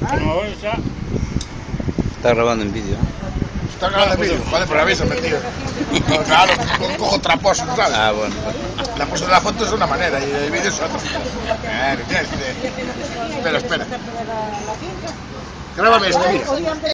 Está grabando en vídeo. Está grabando el vídeo, vale, pero avísame, tío. Claro, cojo traposo, ¿sabes? Ah, bueno. La pose de la foto es una manera y el vídeo es otra. Espera. Grábame este vídeo.